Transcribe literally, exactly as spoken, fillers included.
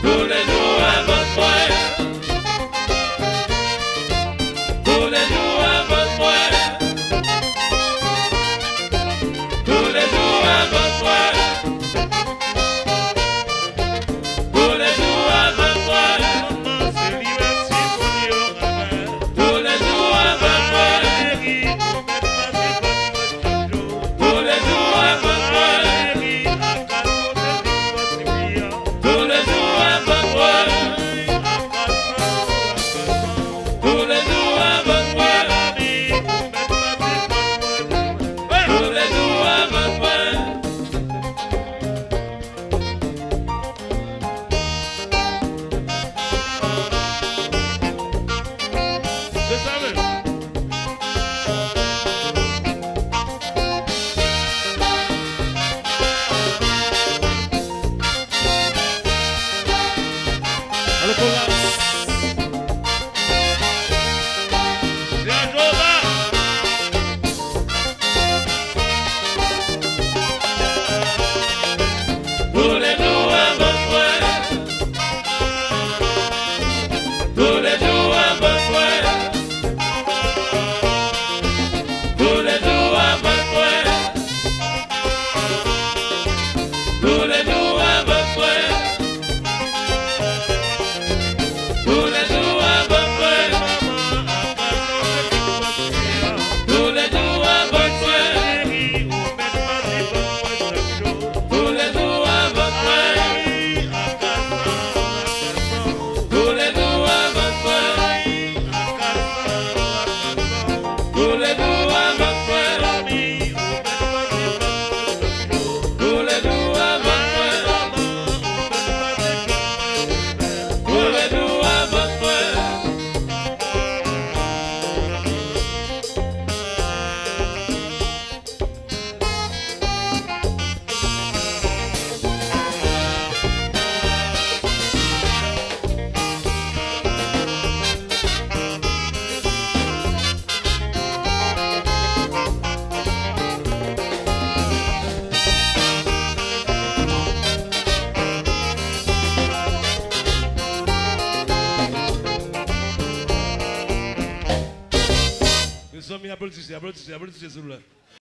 tous les jours avant moi, tous les jours avant moi, tous les jours avant moi, tous les jours avant moi, tous les jours avant moi, tous les jours avant moi, tous les jours avant moi, tous les jours avant moi, tous les jours avant moi. C'est ça même. Alors, pour la- C'est un jour là. Tous les jours avant moi, tous les jours avant moi, tous les jours avant moi, tous les jours avant moi, tous les jours avant moi, tous les jours avant moi, tous les jours avant moi, tous les jours avant moi, tous les jours avant moi, tous les jours avant moi, tous les jours avant moi. Nous sommes applaudissez, applaudissez, applaudissez, s'il vous plaît.